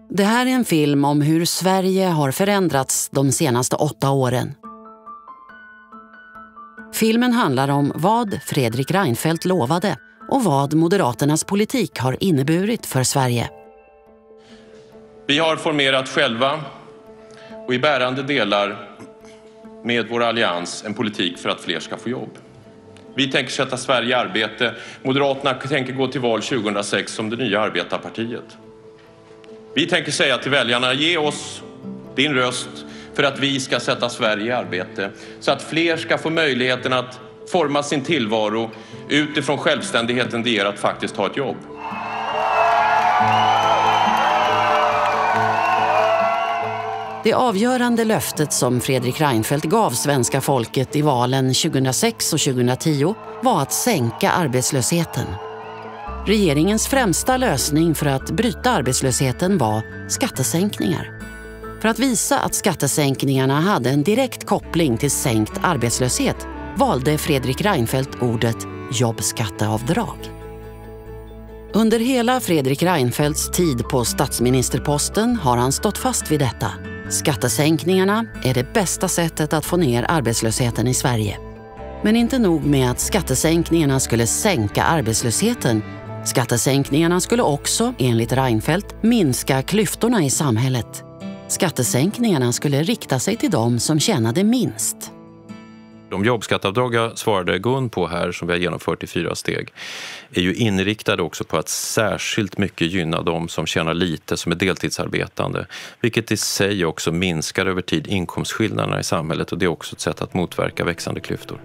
Det här är en film om hur Sverige har förändrats de senaste 8 åren. Filmen handlar om vad Fredrik Reinfeldt lovade och vad Moderaternas politik har inneburit för Sverige. Vi har formerat själva och i bärande delar med vår allians en politik för att fler ska få jobb. Vi tänker sätta Sverige i arbete. Moderaterna tänker gå till val 2006 som det nya arbetarpartiet. Vi tänker säga till väljarna, ge oss din röst för att vi ska sätta Sverige i arbete. Så att fler ska få möjligheten att forma sin tillvaro utifrån självständigheten det ger att faktiskt ha ett jobb. Det avgörande löftet som Fredrik Reinfeldt gav svenska folket i valen 2006 och 2010 var att sänka arbetslösheten. Regeringens främsta lösning för att bryta arbetslösheten var skattesänkningar. För att visa att skattesänkningarna hade en direkt koppling till sänkt arbetslöshet valde Fredrik Reinfeldt ordet jobbskatteavdrag. Under hela Fredrik Reinfeldts tid på statsministerposten har han stått fast vid detta. Skattesänkningarna är det bästa sättet att få ner arbetslösheten i Sverige. Men inte nog med att skattesänkningarna skulle sänka arbetslösheten. Skattesänkningarna skulle också, enligt Reinfeldt, minska klyftorna i samhället. Skattesänkningarna skulle rikta sig till de som tjänade minst. De jobbskatteavdrag jag svarade Gun på här som vi har genomfört i 4 steg är ju inriktade också på att särskilt mycket gynna de som tjänar lite, som är deltidsarbetande. Vilket i sig också minskar över tid inkomstskillnaderna i samhället och det är också ett sätt att motverka växande klyftor.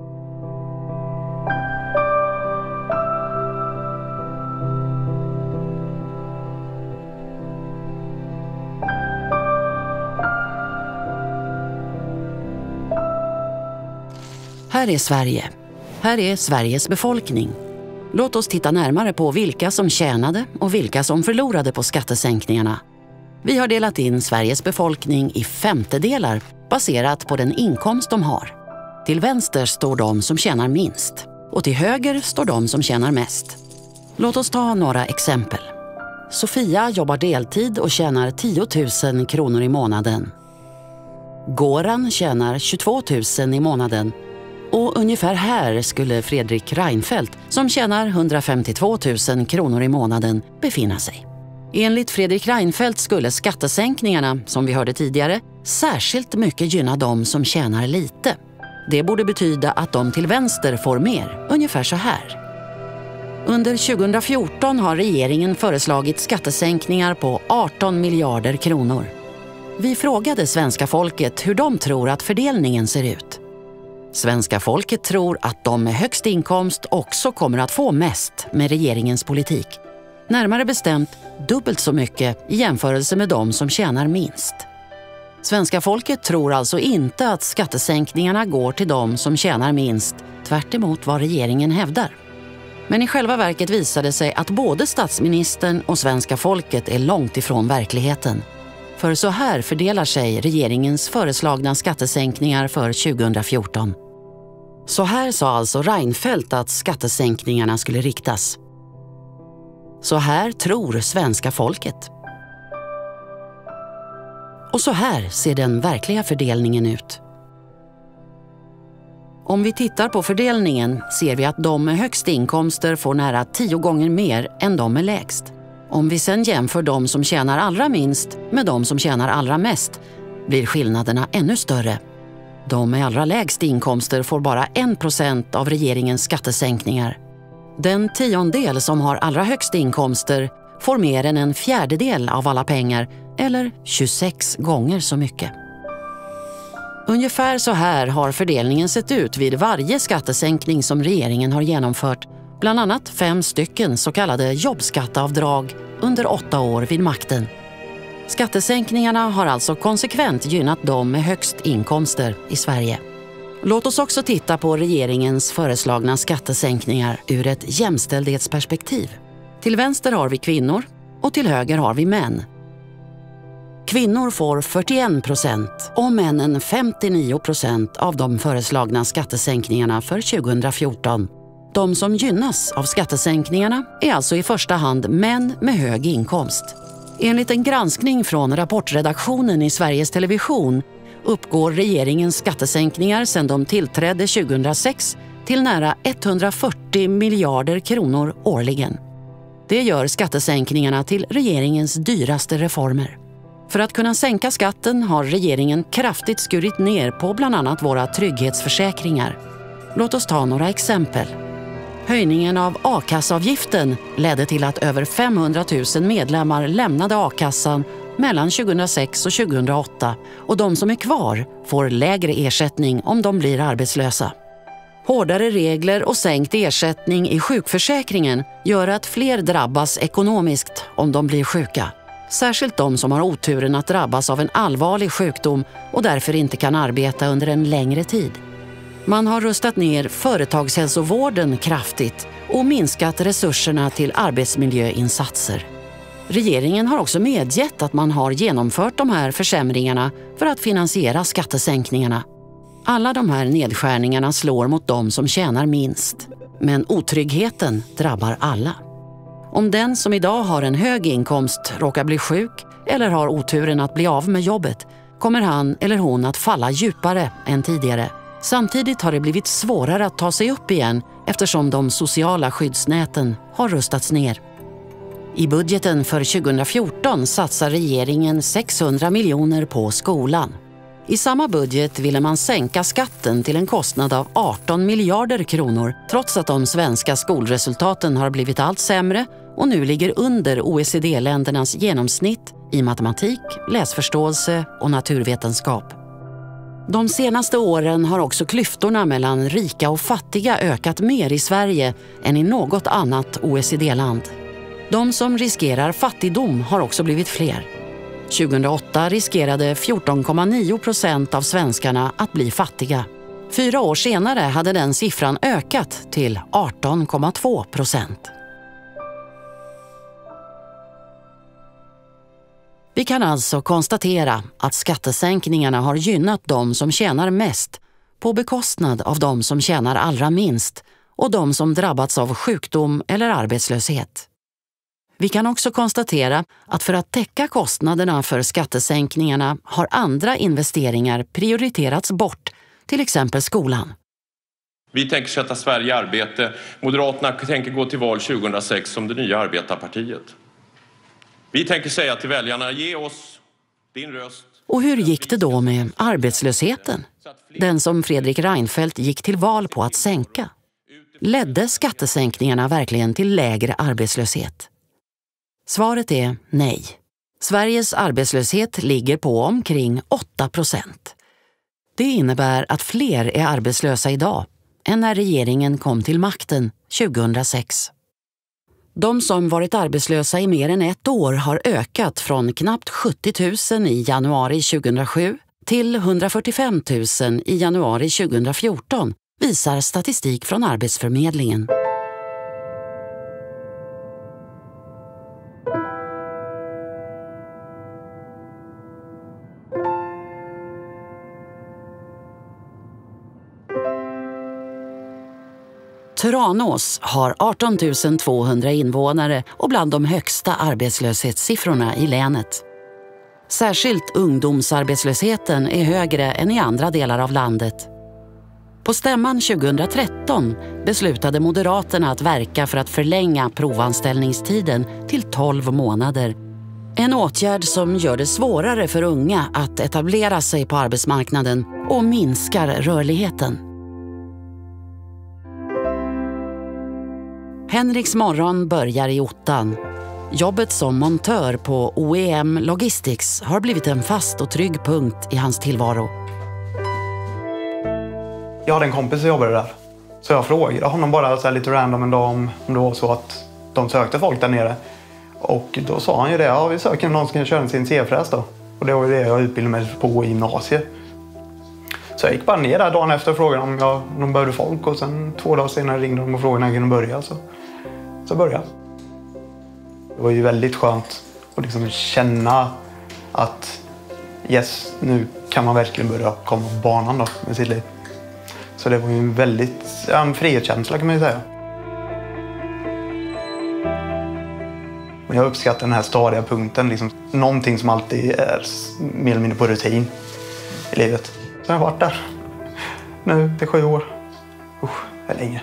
Här är Sverige. Här är Sveriges befolkning. Låt oss titta närmare på vilka som tjänade och vilka som förlorade på skattesänkningarna. Vi har delat in Sveriges befolkning i 5-delar baserat på den inkomst de har. Till vänster står de som tjänar minst och till höger står de som tjänar mest. Låt oss ta några exempel. Sofia jobbar deltid och tjänar 10 000 kronor i månaden. Goran tjänar 22 000 i månaden. Och ungefär här skulle Fredrik Reinfeldt, som tjänar 152 000 kronor i månaden, befinna sig. Enligt Fredrik Reinfeldt skulle skattesänkningarna, som vi hörde tidigare, särskilt mycket gynna de som tjänar lite. Det borde betyda att de till vänster får mer, ungefär så här. Under 2014 har regeringen föreslagit skattesänkningar på 18 miljarder kronor. Vi frågade svenska folket hur de tror att fördelningen ser ut. Svenska folket tror att de med högst inkomst också kommer att få mest med regeringens politik. Närmare bestämt dubbelt så mycket i jämförelse med de som tjänar minst. Svenska folket tror alltså inte att skattesänkningarna går till de som tjänar minst, tvärt emot vad regeringen hävdar. Men i själva verket visar det sig att både statsministern och svenska folket är långt ifrån verkligheten. För så här fördelar sig regeringens föreslagna skattesänkningar för 2014. Så här sa alltså Reinfeldt att skattesänkningarna skulle riktas. Så här tror svenska folket. Och så här ser den verkliga fördelningen ut. Om vi tittar på fördelningen ser vi att de med högst inkomster får nära 10 gånger mer än de med lägst. Om vi sedan jämför de som tjänar allra minst med de som tjänar allra mest blir skillnaderna ännu större. De med allra lägst inkomster får bara 1% av regeringens skattesänkningar. Den 10-del som har allra högst inkomster får mer än 1/4 av alla pengar eller 26 gånger så mycket. Ungefär så här har fördelningen sett ut vid varje skattesänkning som regeringen har genomfört. Bland annat 5 stycken så kallade jobbskatteavdrag under 8 år vid makten. Skattesänkningarna har alltså konsekvent gynnat de med högst inkomster i Sverige. Låt oss också titta på regeringens föreslagna skattesänkningar ur ett jämställdhetsperspektiv. Till vänster har vi kvinnor och till höger har vi män. Kvinnor får 41% och männen 59% av de föreslagna skattesänkningarna för 2014. De som gynnas av skattesänkningarna är alltså i första hand män med hög inkomst. Enligt en granskning från rapportredaktionen i Sveriges Television uppgår regeringens skattesänkningar sedan de tillträdde 2006 till nära 140 miljarder kronor årligen. Det gör skattesänkningarna till regeringens dyraste reformer. För att kunna sänka skatten har regeringen kraftigt skurit ner på bland annat våra trygghetsförsäkringar. Låt oss ta några exempel. Höjningen av a-kassavgiften ledde till att över 500 000 medlemmar lämnade a-kassan mellan 2006 och 2008 och de som är kvar får lägre ersättning om de blir arbetslösa. Hårdare regler och sänkt ersättning i sjukförsäkringen gör att fler drabbas ekonomiskt om de blir sjuka. Särskilt de som har oturen att drabbas av en allvarlig sjukdom och därför inte kan arbeta under en längre tid. Man har rustat ner företagshälsovården kraftigt och minskat resurserna till arbetsmiljöinsatser. Regeringen har också medgett att man har genomfört de här försämringarna för att finansiera skattesänkningarna. Alla de här nedskärningarna slår mot de som tjänar minst. Men otryggheten drabbar alla. Om den som idag har en hög inkomst råkar bli sjuk eller har oturen att bli av med jobbet kommer han eller hon att falla djupare än tidigare. Samtidigt har det blivit svårare att ta sig upp igen eftersom de sociala skyddsnäten har rustats ner. I budgeten för 2014 satsar regeringen 600 miljoner på skolan. I samma budget ville man sänka skatten till en kostnad av 18 miljarder kronor trots att de svenska skolresultaten har blivit allt sämre och nu ligger under OECD-ländernas genomsnitt i matematik, läsförståelse och naturvetenskap. De senaste åren har också klyftorna mellan rika och fattiga ökat mer i Sverige än i något annat OECD-land. De som riskerar fattigdom har också blivit fler. 2008 riskerade 14,9% av svenskarna att bli fattiga. 4 år senare hade den siffran ökat till 18,2%. Vi kan alltså konstatera att skattesänkningarna har gynnat de som tjänar mest på bekostnad av de som tjänar allra minst och de som drabbats av sjukdom eller arbetslöshet. Vi kan också konstatera att för att täcka kostnaderna för skattesänkningarna har andra investeringar prioriterats bort, till exempel skolan. Vi tänker sätta Sverige i arbete. Moderaterna tänker gå till val 2006 som det nya arbetarpartiet. Vi tänker säga till väljarna, ge oss din röst. Och hur gick det då med arbetslösheten? Den som Fredrik Reinfeldt gick till val på att sänka. Ledde skattesänkningarna verkligen till lägre arbetslöshet? Svaret är nej. Sveriges arbetslöshet ligger på omkring 8%. Det innebär att fler är arbetslösa idag än när regeringen kom till makten 2006. De som varit arbetslösa i mer än 1 år har ökat från knappt 70 000 i januari 2007 till 145 000 i januari 2014, visar statistik från Arbetsförmedlingen. Tranås har 18 200 invånare och bland de högsta arbetslöshetssiffrorna i länet. Särskilt ungdomsarbetslösheten är högre än i andra delar av landet. På stämman 2013 beslutade Moderaterna att verka för att förlänga provanställningstiden till 12 månader. En åtgärd som gör det svårare för unga att etablera sig på arbetsmarknaden och minskar rörligheten. Henriks morgon börjar i ottan. Jobbet som montör på OEM Logistics har blivit en fast och trygg punkt i hans tillvaro. Jag hade en kompis som jobbade där. Så jag frågade honom bara så här lite random en dag om det var så att de sökte folk där nere. Och då sa han ju det, ja vi söker någon som kan köra sin C-fräs då. Och det var ju det jag utbildade mig på i gymnasiet. Så jag gick bara ner där dagen efter och frågade om de behövde folk. Och sen 2 dagar senare ringde de och frågade när jag kunde börja. Så började jag. Det var ju väldigt skönt att liksom känna att yes, nu kan man verkligen börja komma på banan då med sitt liv. Så det var ju en frihetskänsla kan man ju säga. Men jag uppskattar den här stadiga punkten. Liksom, någonting som alltid är mer eller mindre på rutin i livet. Så jag har varit där. Nu till 7 år. Det är länge.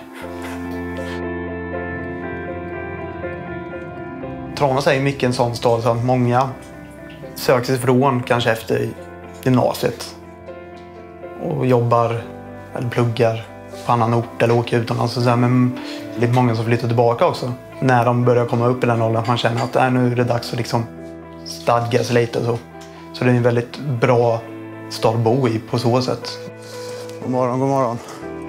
Tranås är mycket en sån stad som många söker sig ifrån kanske efter gymnasiet. Och jobbar eller pluggar på annan ort eller åker utomlands. Men det är många som flyttar tillbaka också. När de börjar komma upp i den åldern att man känner att nu är det dags att liksom stadga sig lite och så. Så det är en väldigt bra stad att bo i på så sätt. God morgon, god morgon.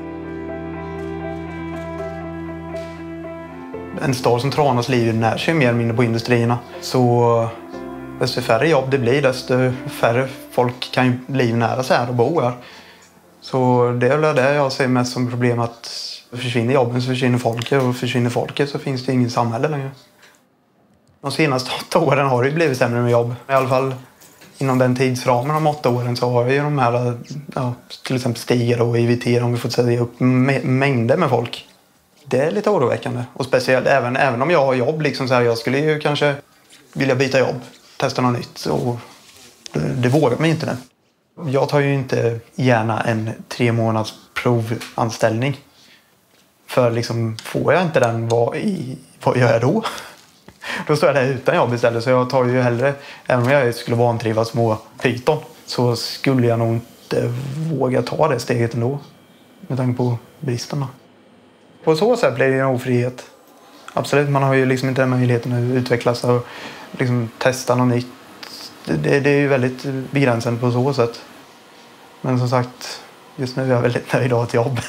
En stad som Tranås liv när sig mer eller mindre på industrierna. Så desto färre jobb det blir, desto färre folk kan ju liv nära sig här och bo här. Så det är väl det jag ser mest som problem, att försvinner jobben så försvinner folket, och försvinner folket så finns det ingen samhälle längre. De senaste 8 åren har det ju blivit sämre med jobb. I alla fall inom den tidsramen om 8 åren så har ju de här, till exempel Stiga och IVT, om vi får säga upp mängder med folk. Det är lite oroväckande. Och speciellt även om jag har jobb, liksom så här, jag skulle ju kanske vilja byta jobb, testa något nytt. Och det vågar man inte nu. Jag tar ju inte gärna en 3 månaders provanställning. För liksom, får jag inte den, vad gör jag då? Då står jag där utan jobb istället. Så jag tar ju hellre, även om jag skulle vantrivas med Python, så skulle jag nog inte våga ta det steget ändå. Med tanke på bristen då. På så sätt blir det en ofrihet. Absolut, man har ju liksom inte den möjligheten att utvecklas och liksom testa något nytt. Det är ju väldigt begränsande på så sätt. Men som sagt, just nu är jag väldigt nöjd av ett jobb.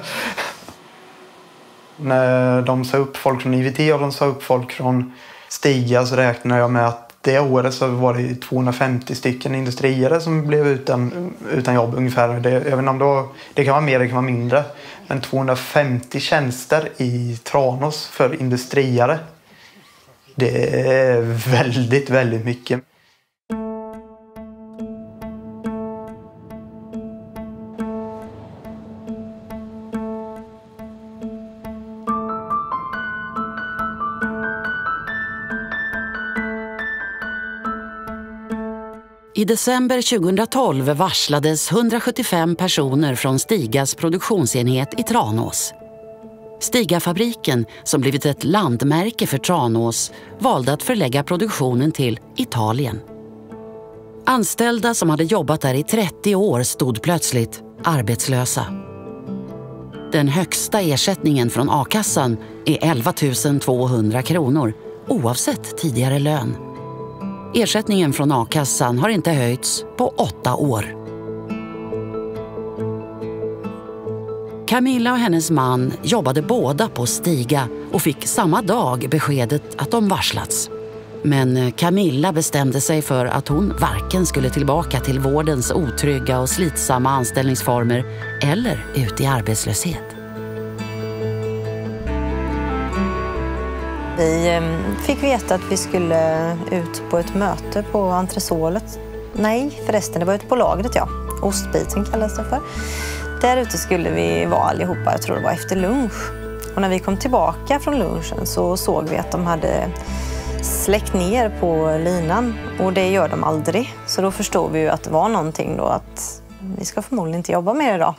När de sa upp folk från IVT och de sa upp folk från Stiga, så räknar jag med att det året så var det 250 stycken industrier som blev utan jobb ungefär. Jag vet inte om det kan vara mer, det kan vara mindre. Men 250 tjänster i Tranås för industriare. Det är väldigt, väldigt mycket. I december 2012 varslades 175 personer från Stigas produktionsenhet i Tranås. Stigafabriken, som blivit ett landmärke för Tranås, valde att förlägga produktionen till Italien. Anställda som hade jobbat där i 30 år stod plötsligt arbetslösa. Den högsta ersättningen från a-kassan är 11 200 kronor, oavsett tidigare lön. Ersättningen från a-kassan har inte höjts på 8 år. Camilla och hennes man jobbade båda på Stiga och fick samma dag beskedet att de varslats. Men Camilla bestämde sig för att hon varken skulle tillbaka till vårdens otrygga och slitsamma anställningsformer eller ut i arbetslöshet. Vi fick veta att vi skulle ut på ett möte på entresolet. Nej, förresten, det var ute på lagret, ja. Ostbiten kallas det för. Där ute skulle vi vara allihopa, jag tror det var efter lunch. Och när vi kom tillbaka från lunchen så såg vi att de hade släckt ner på linan. Och det gör de aldrig. Så då förstod vi ju att det var någonting då, att vi ska förmodligen inte jobba mer idag.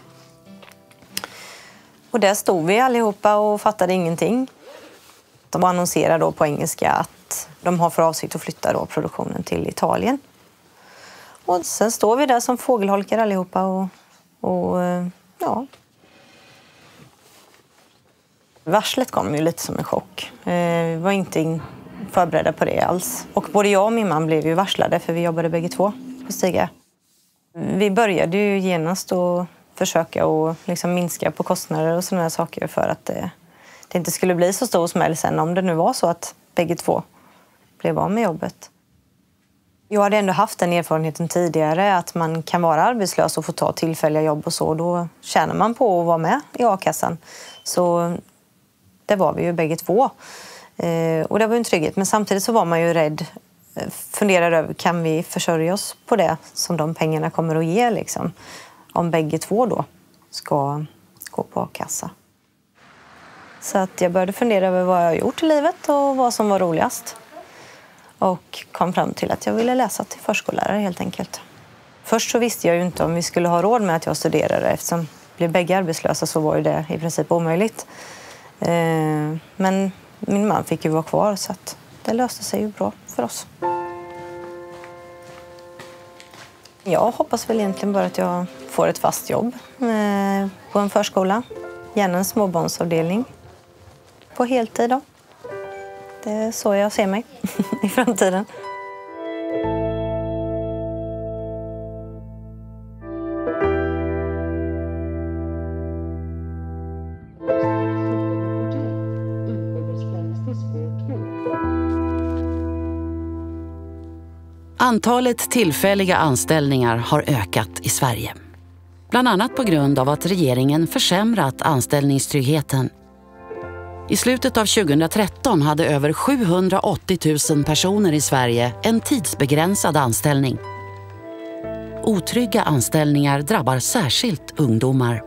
Och där stod vi allihopa och fattade ingenting. De annonserar då på engelska att de har för avsikt att flytta då produktionen till Italien. Och sen står vi där som fågelholkar allihopa och ja. Varslet kom ju lite som en chock. Vi var inte förberedda på det alls. Och både jag och min man blev ju varslade, för vi jobbade bägge två på Stiga. Vi började ju genast att försöka och liksom minska på kostnader och sådana här saker för att det inte skulle bli så stor smäll sen om det nu var så att bägge två blev av med jobbet. Jag hade ändå haft den erfarenheten tidigare att man kan vara arbetslös och få ta tillfälliga jobb och så. Då tjänar man på att vara med i a-kassan. Så det var vi ju bägge två. Och det var ju en trygghet. Men samtidigt så var man ju rädd. Funderade över, kan vi försörja oss på det som de pengarna kommer att ge liksom? Om bägge två då ska gå på a-kassa. Så att jag började fundera över vad jag har gjort i livet och vad som var roligast. Och kom fram till att jag ville läsa till förskollärare helt enkelt. Först så visste jag ju inte om vi skulle ha råd med att jag studerade. Eftersom blev bägge arbetslösa så var ju det i princip omöjligt. Men min man fick ju vara kvar så att det löste sig ju bra för oss. Jag hoppas väl egentligen bara att jag får ett fast jobb på en förskola. Gärna en småbarnsavdelning. På heltid då. Det är så jag ser mig i framtiden. Antalet tillfälliga anställningar har ökat i Sverige. Bland annat på grund av att regeringen försämrat anställningstryggheten. I slutet av 2013 hade över 780 000 personer i Sverige en tidsbegränsad anställning. Otrygga anställningar drabbar särskilt ungdomar.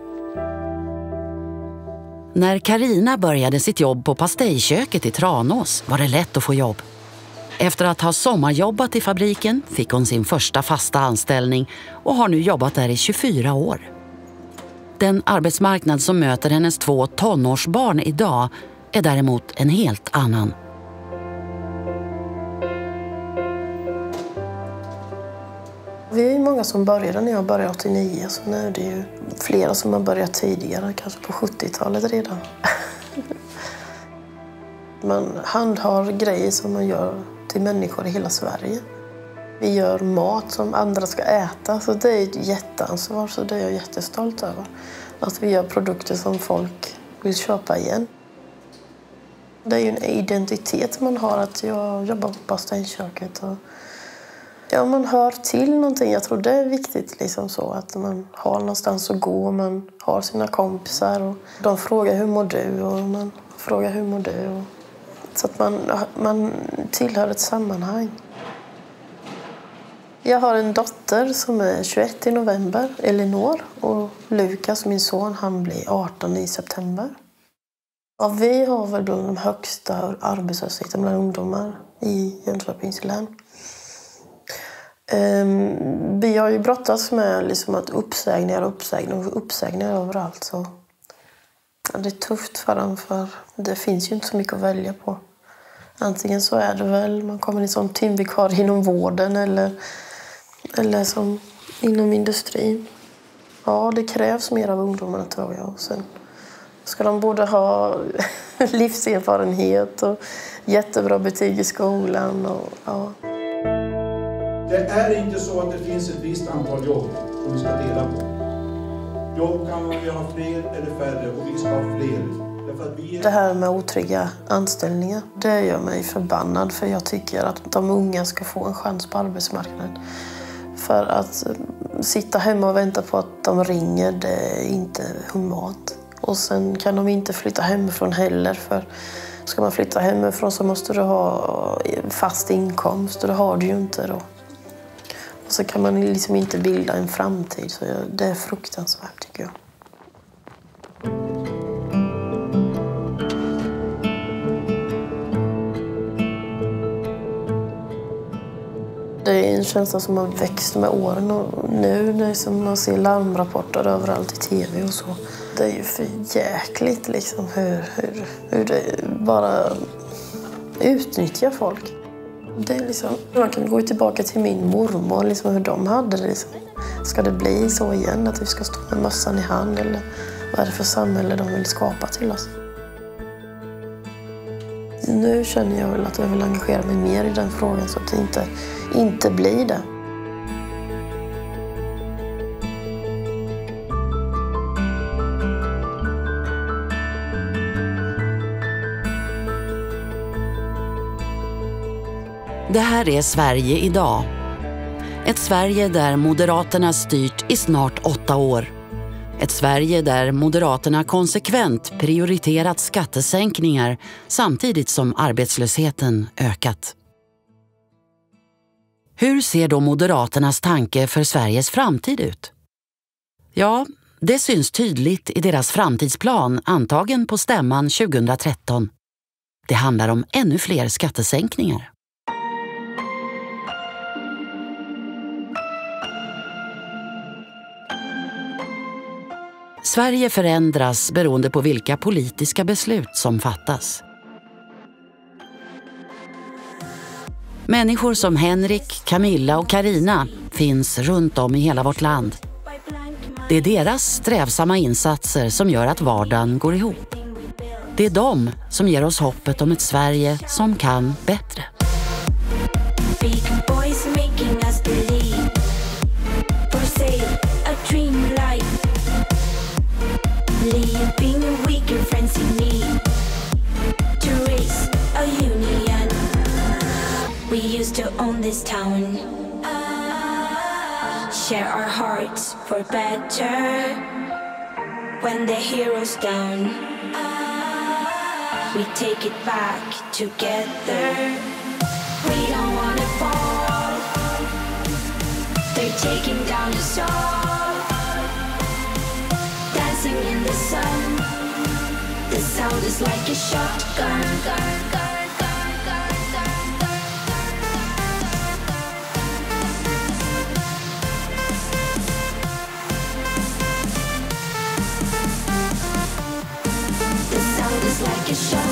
När Carina började sitt jobb på pastejköket i Tranås var det lätt att få jobb. Efter att ha sommarjobbat i fabriken fick hon sin första fasta anställning och har nu jobbat där i 24 år. Den arbetsmarknad som möter hennes 2 tonårsbarn idag är däremot en helt annan. Vi är många som började när jag började 89, så nu är det ju flera som har börjat tidigare, kanske på 70-talet redan. Man handhar grejer som man gör till människor i hela Sverige. Vi gör mat som andra ska äta, så det är ett jätteansvar, så det är jag jättestolt över. Att vi gör produkter som folk vill köpa igen. Det är ju en identitet man har att jag jobbar på pastejköket. Ja, man hör till någonting. Jag tror det är viktigt liksom så att man har någonstans att gå. Man har sina kompisar och de frågar hur mår du och man frågar hur mår du. Så att man tillhör ett sammanhang. Jag har en dotter som är 21 i november, Elinor. Och Lukas, min son, han blir 18 i september. Ja, vi har väl bland de högsta arbetslösheten bland ungdomar i Jönköpings län. Vi har ju brottats med liksom att uppsägningar överallt. Så det är tufft för dem, för det finns ju inte så mycket att välja på. Antingen så är det väl, man kommer in som timvikarie inom vården eller som inom industrin. Ja, det krävs mer av ungdomarna, tror jag. Och sen ska de både ha livserfarenhet och jättebra betyg i skolan. Och, ja. Det är inte så att det finns ett visst antal jobb som vi ska dela på. Jobb kan vi ha fler eller färre, och vi ska ha fler. Det här med otrygga anställningar, det gör mig förbannad, för jag tycker att de unga ska få en chans på arbetsmarknaden. För att sitta hemma och vänta på att de ringer, det är inte humant. Och sen kan de inte flytta hemifrån heller, för ska man flytta hemifrån så måste du ha fast inkomst, och det har du ju inte då. Och så kan man liksom inte bilda en framtid, så det är fruktansvärt, tycker jag. Det är en känsla som har växt med åren, och nu när man ser larmrapporter överallt i tv och så. Det är ju för jäkligt liksom hur det bara utnyttjar folk. Det är liksom, man kan gå tillbaka till min mormor, liksom hur de hade det. Liksom. Ska det bli så igen, att vi ska stå med mössan i hand, eller vad är det för samhälle de vill skapa till oss? Nu känner jag väl att jag vill engagera mig mer i den frågan, så att det inte blir det. Det här är Sverige idag. Ett Sverige där Moderaterna styrt i snart 8 år. Ett Sverige där Moderaterna konsekvent prioriterat skattesänkningar samtidigt som arbetslösheten ökat. Hur ser då Moderaternas tanke för Sveriges framtid ut? Ja, det syns tydligt i deras framtidsplan antagen på stämman 2013. Det handlar om ännu fler skattesänkningar. Sverige förändras beroende på vilka politiska beslut som fattas. Människor som Henrik, Camilla och Karina finns runt om i hela vårt land. Det är deras strävsamma insatser som gör att vardagen går ihop. Det är de som ger oss hoppet om ett Sverige som kan bättre. We used to own this town, share our hearts for better. When the hero's down, we take it back together. We don't wanna fall, they're taking down the soul. Dancing in the sun, the sound is like a shotgun. Like a shot.